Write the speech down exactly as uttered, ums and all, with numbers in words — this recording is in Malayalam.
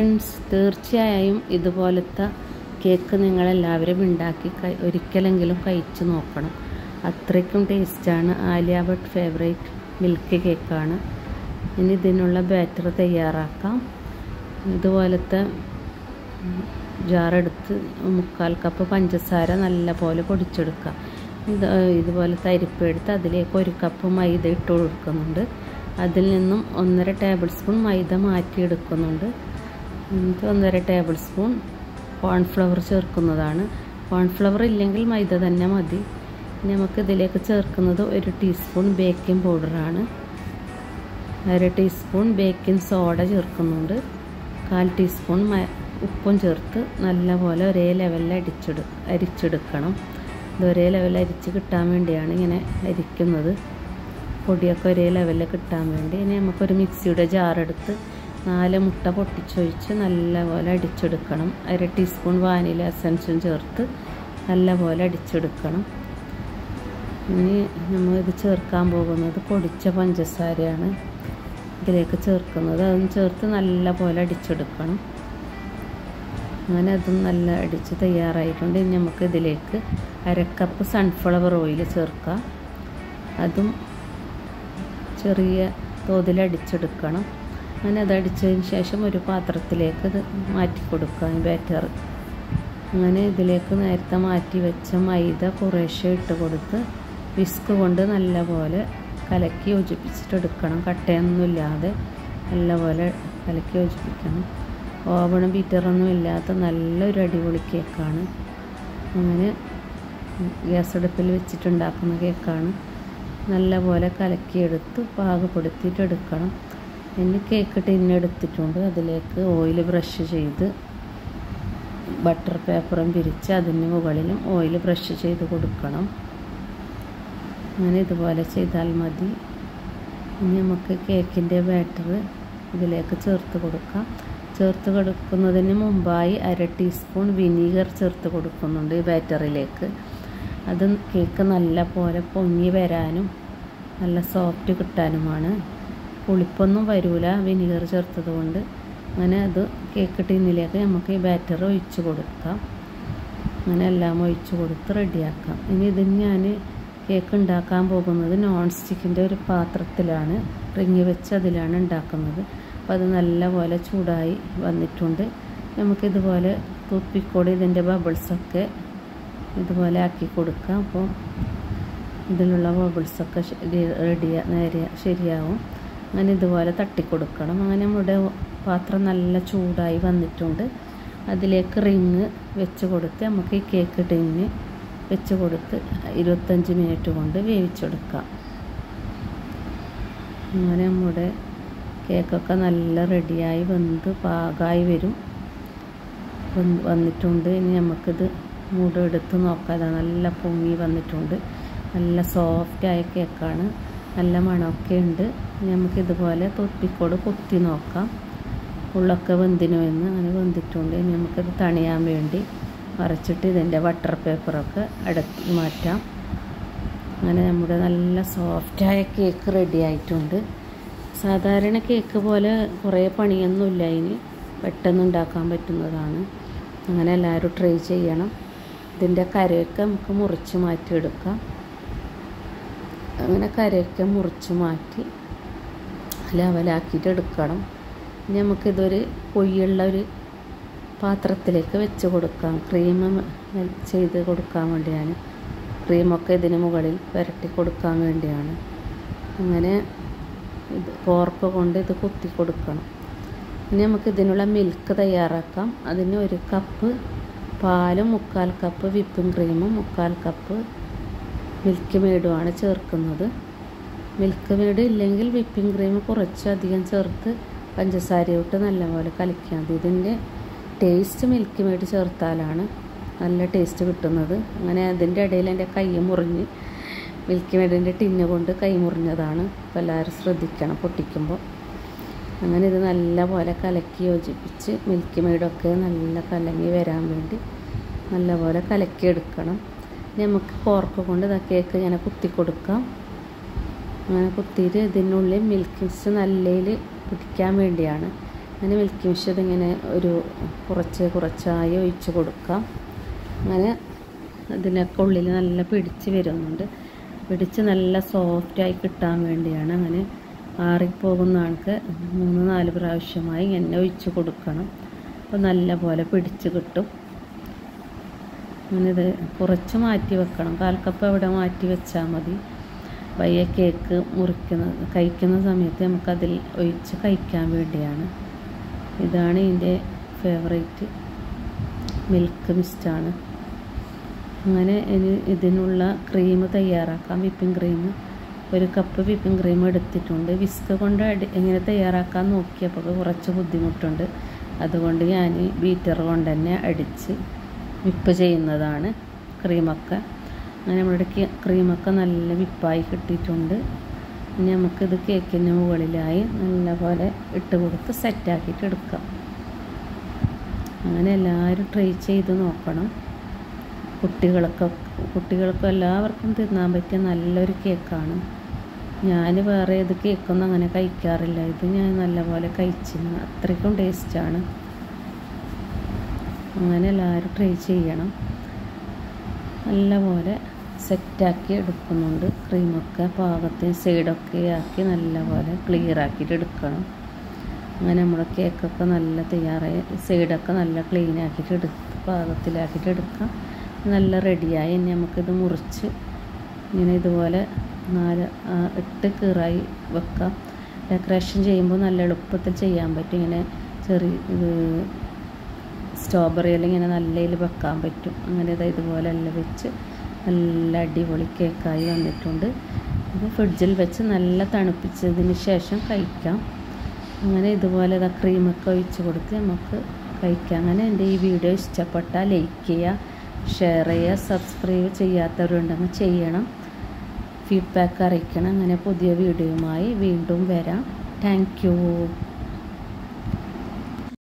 ഫ്രണ്ട്സ്, തീർച്ചയായും ഇതുപോലത്തെ കേക്ക് നിങ്ങളെല്ലാവരും ഉണ്ടാക്കി ഒരിക്കലെങ്കിലും കഴിച്ചു നോക്കണം. അത്രയ്ക്കും ടേസ്റ്റാണ്. ആലിയ ഭട്ട് ഫേവറേറ്റ് മിൽക്ക് കേക്കാണ്. ഇനി ഇതിനുള്ള ബാറ്റർ തയ്യാറാക്കാം. ഇതുപോലത്തെ ജാറെടുത്ത് മുക്കാൽ കപ്പ് പഞ്ചസാര നല്ല പോലെ പൊടിച്ചെടുക്കാം. ഇത് ഇതുപോലത്തെ അരിപ്പ് എടുത്ത് അതിലേക്ക് ഒരു കപ്പ് മൈദ ഇട്ട് കൊടുക്കുന്നുണ്ട്. അതിൽ നിന്നും ഒന്നര ടേബിൾ സ്പൂൺ മൈദ മാറ്റിയെടുക്കുന്നുണ്ട്. എന്നിട്ട് ഒന്നര ടേബിൾ സ്പൂൺ കോൺഫ്ലവർ ചേർക്കുന്നതാണ്. കോൺഫ്ലവർ ഇല്ലെങ്കിൽ മൈദ തന്നെ മതി. നമുക്ക് ഇതിലേക്ക് ചേർക്കുന്നത് ഒരു ടീസ്പൂൺ ബേക്കിംഗ് പൗഡറാണ്. അര ടീസ്പൂൺ ബേക്കിംഗ് സോഡ ചേർക്കുന്നുണ്ട്. കാൽ ടീസ്പൂൺ ഉപ്പും ചേർത്ത് നല്ലപോലെ ഒരേ ലെവലിൽ അടിച്ചെടു അരിച്ചെടുക്കണം. ഇത് ഒരേ ലെവലിൽ അരിച്ച് കിട്ടാൻ വേണ്ടിയാണ് ഇങ്ങനെ അരിക്കുന്നത്. പൊടിയൊക്കെ ഒരേ ലെവലിൽ കിട്ടാൻ വേണ്ടി. ഇനി നമുക്കൊരു മിക്സിയുടെ ജാറെടുത്ത് നാല് മുട്ട പൊട്ടിച്ചൊഴിച്ച് നല്ലപോലെ അടിച്ചെടുക്കണം. അര ടീസ്പൂൺ വാനില എസൻസും ചേർത്ത് നല്ലപോലെ അടിച്ചെടുക്കണം. ഇനി നമ്മൾ ഇത് ചേർക്കാൻ പോകുന്നത് പൊടിച്ച പഞ്ചസാരയാണ് ഇതിലേക്ക് ചേർക്കുന്നത്. അതും ചേർത്ത് നല്ലപോലെ അടിച്ചെടുക്കണം. അങ്ങനെ അതും നല്ല അടിച്ച് തയ്യാറായിട്ടുണ്ട്. ഇനി നമുക്ക് ഇതിലേക്ക് അരക്കപ്പ് സൺഫ്ലവർ ഓയിൽ ചേർക്കാം. അതും ചെറിയ തോതിൽ അടിച്ചെടുക്കണം. അങ്ങനെ അത് അടിച്ചതിന് ശേഷം ഒരു പാത്രത്തിലേക്ക് ഇത് മാറ്റി കൊടുക്കാം ബാറ്റർ. അങ്ങനെ ഇതിലേക്ക് നേരത്തെ മാറ്റി വെച്ച മൈദ കുറേശ്ശെ ഇട്ട് കൊടുത്ത് വിസ്ക് കൊണ്ട് നല്ലപോലെ കലക്കി യോജിപ്പിച്ചിട്ടെടുക്കണം. കട്ടയൊന്നുമില്ലാതെ നല്ലപോലെ കലക്കി യോജിപ്പിക്കണം. ഓവണും ബീറ്ററൊന്നും ഇല്ലാത്ത നല്ലൊരു അടിപൊളി കേക്കാണ്. അങ്ങനെ ഗ്യാസ് അടുപ്പിൽ വെച്ചിട്ടുണ്ടാക്കുന്ന കേക്കാണ്. നല്ലപോലെ കലക്കിയെടുത്ത് പാകപ്പെടുത്തിയിട്ട് എടുക്കണം. ഇനി കേക്ക് ടിന്നെടുത്തിട്ടുണ്ട്. അതിലേക്ക് ഓയിൽ ബ്രഷ് ചെയ്ത് ബട്ടർ പേപ്പറും പിരിച്ച് അതിന് മുകളിലും ഓയിൽ ബ്രഷ് ചെയ്ത് കൊടുക്കണം. അങ്ങനെ ഇതുപോലെ ചെയ്താൽ മതി. ഇനി നമുക്ക് കേക്കിൻ്റെ ബാറ്റർ ഇതിലേക്ക് ചേർത്ത് കൊടുക്കാം. ചേർത്ത് കൊടുക്കുന്നതിന് മുമ്പായി അര ടീസ്പൂൺ വിനീഗർ ചേർത്ത് കൊടുക്കുന്നുണ്ട് ഈ ബാറ്ററിലേക്ക്. അത് കേക്ക് നല്ല പോലെ പൊങ്ങി വരാനും നല്ല സോഫ്റ്റ് കിട്ടാനുമാണ്. പുളിപ്പൊന്നും വരില്ല വിനീഗർ ചേർത്തത് കൊണ്ട്. അങ്ങനെ അത് കേക്ക് ടിന്നിലേക്ക് നമുക്ക് ഈ ബാറ്റർ ഒഴിച്ച് കൊടുക്കാം. അങ്ങനെ എല്ലാം ഒഴിച്ച് കൊടുത്ത് റെഡിയാക്കാം. ഇനി ഇതിന് ഞാൻ കേക്ക് ഉണ്ടാക്കാൻ പോകുന്നത് നോൺ സ്റ്റിക്കിൻ്റെ ഒരു പാത്രത്തിലാണ്, റിങ്ങി വെച്ച് അതിലാണ് ഉണ്ടാക്കുന്നത്. അപ്പോൾ അത് നല്ലപോലെ ചൂടായി വന്നിട്ടുണ്ട്. നമുക്കിതുപോലെ തുപ്പിക്കൂടി ഇതിൻ്റെ ബബിൾസൊക്കെ ഇതുപോലെ ആക്കി കൊടുക്കാം. അപ്പോൾ ഇതിലുള്ള ബബിൾസൊക്കെ റെഡി നേരെ ശരിയാവും. അങ്ങനെ ഇതുപോലെ തട്ടിക്കൊടുക്കണം. അങ്ങനെ നമ്മുടെ പാത്രം നല്ല ചൂടായി വന്നിട്ടുണ്ട്. അതിലേക്ക് റിങ് വെച്ച് കൊടുത്ത് നമുക്ക് ഈ കേക്ക് ടിന്ന് വെച്ച് കൊടുത്ത് ഇരുപത്തഞ്ച് മിനിറ്റ് കൊണ്ട് വേവിച്ചെടുക്കാം. അങ്ങനെ നമ്മുടെ കേക്കൊക്കെ നല്ല റെഡിയായി വെന്ത് പാകമായി വരും വന്നിട്ടുണ്ട്. ഇനി നമുക്കിത് മൂടെടുത്ത് നോക്കാം. നല്ല പൊങ്ങി വന്നിട്ടുണ്ട്. നല്ല സോഫ്റ്റായ കേക്കാണ്. നല്ല മണമൊക്കെ ഉണ്ട്. നമുക്കിതുപോലെ തൊപ്പിക്കോട് കുത്തി നോക്കാം ഉള്ളൊക്കെ വെന്തിനു എന്ന്. അങ്ങനെ വെന്തിട്ടുണ്ട്. ഇനി നമുക്കിത് തണിയാൻ വേണ്ടി മറിച്ചിട്ട് ഇതിൻ്റെ ബട്ടർ പേപ്പറൊക്കെ അടുത്ത് മാറ്റാം. അങ്ങനെ നമ്മുടെ നല്ല സോഫ്റ്റായ കേക്ക് റെഡി ആയിട്ടുണ്ട്. സാധാരണ കേക്ക് പോലെ കുറേ പണിയൊന്നുമില്ല. ഇനി പെട്ടെന്ന് ഉണ്ടാക്കാൻ പറ്റുന്നതാണ്. അങ്ങനെ എല്ലാവരും ട്രൈ ചെയ്യണം. ഇതിൻ്റെ കരയൊക്കെ നമുക്ക് മുറിച്ച് മാറ്റിയെടുക്കാം. അങ്ങനെ കരയൊക്കെ മുറിച്ച് മാറ്റി ലെവലാക്കിയിട്ട് എടുക്കണം. ഇനി നമുക്കിതൊരു പൊയ്യുള്ള ഒരു പാത്രത്തിലേക്ക് വെച്ച് കൊടുക്കാം. ക്രീം ചെയ്ത് കൊടുക്കാൻ വേണ്ടിയാണ്. ക്രീമൊക്കെ ഇതിന് മുകളിൽ പുരട്ടി കൊടുക്കാൻ വേണ്ടിയാണ്. അങ്ങനെ ഇത് ഫോർക്ക് കൊണ്ട് ഇത് കുത്തി കൊടുക്കണം. ഇനി നമുക്ക് ഇതിനുള്ള മിൽക്ക് തയ്യാറാക്കാം. അതിന് ഒരു കപ്പ് പാലും മുക്കാൽ കപ്പ് വിപ്പിംഗ് ക്രീമും മുക്കാൽ കപ്പ് മിൽക്ക് മെയ്ഡുമാണ് ചേർക്കുന്നത്. മിൽക്ക് മെയ്ഡ് ഇല്ലെങ്കിൽ വിപ്പിംഗ് ക്രീം കുറച്ചധികം ചേർത്ത് പഞ്ചസാരയോട്ട് നല്ലപോലെ കലക്കിയാൽ മതി. ഇതിൻ്റെ ടേസ്റ്റ് മിൽക്ക് മെയ്ഡ് ചേർത്താലാണ് നല്ല ടേസ്റ്റ് കിട്ടുന്നത്. അങ്ങനെ അതിൻ്റെ ഇടയിൽ എൻ്റെ കൈ മുറിഞ്ഞ് മിൽക്ക് മെയ്ഡിൻ്റെ ടിന്ന് കൊണ്ട് കൈ മുറിഞ്ഞതാണ്. അപ്പോൾ എല്ലാവരും ശ്രദ്ധിക്കണം പൊട്ടിക്കുമ്പോൾ. അങ്ങനെ ഇത് നല്ല പോലെ കലക്കി യോജിപ്പിച്ച് മിൽക്ക് മെയ്ഡൊക്കെ നല്ല കലങ്ങി വരാൻ വേണ്ടി നല്ലപോലെ കലക്കിയെടുക്കണം. നമുക്ക് ഫോർക്ക് കൊണ്ട് ഇതാ കേക്ക് ഇങ്ങനെ കുത്തി കൊടുക്കാം. അങ്ങനെ കുത്തിയിട്ട് ഇതിനുള്ളിൽ മിൽക്ക് മിക്സ് നല്ലയിൽ പിടിക്കാൻ വേണ്ടിയാണ്. അങ്ങനെ മിൽക്കി മിക്സ്ചർ ഇങ്ങനെ ഒരു കുറച്ച് കുറച്ചായി ഒഴിച്ച് കൊടുക്കാം. അങ്ങനെ അതിനൊക്കെ ഉള്ളിൽ നല്ല പിടിച്ച് വരുന്നുണ്ട്. പിടിച്ച് നല്ല സോഫ്റ്റായി കിട്ടാൻ വേണ്ടിയാണ്. അങ്ങനെ ആറിപ്പോകുന്ന ആൾക്ക് മൂന്ന് നാല് പ്രാവശ്യമായി എണ്ണ ഒഴിച്ച് കൊടുക്കണം. അപ്പോൾ നല്ല പോലെ പിടിച്ച് കിട്ടും. അങ്ങനെ ഇത് കുറച്ച് മാറ്റി വെക്കണം. കാൽ കപ്പ് അവിടെ മാറ്റി വെച്ചാൽ മതി. പയ്യെ കേക്ക് മുറിക്കുന്ന കഴിക്കുന്ന സമയത്ത് നമുക്കതിൽ ഒഴിച്ച് കഴിക്കാൻ വേണ്ടിയാണ്. ഇതാണ് ഇതിൻ്റെ ഫേവറേറ്റ് മിൽക്ക് മിസ്റ്റാണ്. അങ്ങനെ ഇനി ഇതിനുള്ള ക്രീം തയ്യാറാക്കാം. വിപ്പിംഗ് ക്രീം ഒരു കപ്പ് വിപ്പിംഗ് ക്രീം എടുത്തിട്ടുണ്ട്. വിസ്ക് കൊണ്ട് അടി എങ്ങനെ തയ്യാറാക്കാൻ നോക്കിയപ്പോൾ കുറച്ച് ബുദ്ധിമുട്ടുണ്ട്. അതുകൊണ്ട് ഞാൻ ബീറ്റർ കൊണ്ട് തന്നെ അടിച്ച് വിപ്പ് ചെയ്യുന്നതാണ് ക്രീമൊക്കെ. അങ്ങനെ നമ്മുടെ ക്രീമൊക്കെ നല്ല വിപ്പായി കിട്ടിയിട്ടുണ്ട്. ഇനി നമുക്കിത് കേക്കിന് മുകളിലായി നല്ലപോലെ ഇട്ട് കൊടുത്ത് സെറ്റാക്കിയിട്ട് എടുക്കാം. അങ്ങനെ എല്ലാവരും ട്രൈ ചെയ്ത് നോക്കണം. കുട്ടികൾക്ക് കുട്ടികൾക്കും എല്ലാവർക്കും തിന്നാൻ പറ്റിയ നല്ലൊരു കേക്കാണ്. ഞാൻ വേറെ ഏത് കേക്കൊന്നും അങ്ങനെ കഴിക്കാറില്ല. ഇത് ഞാൻ നല്ലപോലെ കഴിച്ചിരുന്നു. അത്രയ്ക്കും ടേസ്റ്റാണ്. അങ്ങനെ എല്ലാവരും ട്രൈ ചെയ്യണം. നല്ലപോലെ സെറ്റാക്കി എടുക്കുന്നുണ്ട്. ക്രീമൊക്കെ പാകത്തിന് സൈഡൊക്കെ ആക്കി നല്ലപോലെ ക്ലിയർ ആക്കിയിട്ട് എടുക്കണം. അങ്ങനെ നമ്മുടെ കേക്കൊക്കെ നല്ല തയ്യാറായി സൈഡൊക്കെ നല്ല ക്ലീൻ ആക്കിയിട്ട് എടുത്ത് പാകത്തിലാക്കിയിട്ട് എടുക്കാം. നല്ല റെഡിയായി. ഇനി നമുക്കിത് മുറിച്ച് ഇങ്ങനെ ഇതുപോലെ നാല് എട്ട് കീറായി വെക്കാം. ഡെക്കറേഷൻ ചെയ്യുമ്പോൾ നല്ല എളുപ്പത്തിൽ ചെയ്യാൻ പറ്റും. ഇങ്ങനെ ചെറിയ ഇത് സ്ട്രോബെറിയിൽ ഇങ്ങനെ നല്ലതിൽ വെക്കാൻ പറ്റും. അങ്ങനെ ഇത് ഇതുപോലെ എല്ലാം വെച്ച് നല്ല അടിപൊളി കേക്കായി വന്നിട്ടുണ്ട്. ഇത് ഫ്രിഡ്ജിൽ വെച്ച് നല്ല തണുപ്പിച്ചതിന് ശേഷം കഴിക്കാം. അങ്ങനെ ഇതുപോലെ ഇതാ ക്രീമൊക്കെ ഒഴിച്ച് കൊടുത്ത് നമുക്ക് കഴിക്കാം. അങ്ങനെ എൻ്റെ ഈ വീഡിയോ ഇഷ്ടപ്പെട്ടാൽ ലൈക്ക് ചെയ്യുക, ഷെയർ ചെയ്യുക, സബ്സ്ക്രൈബ് ചെയ്യാത്തവരുണ്ടെങ്കിൽ ചെയ്യണം, ഫീഡ്ബാക്ക് അറിയിക്കണം. അങ്ങനെ പുതിയ വീഡിയോയുമായി വീണ്ടും വരാം. Thank U.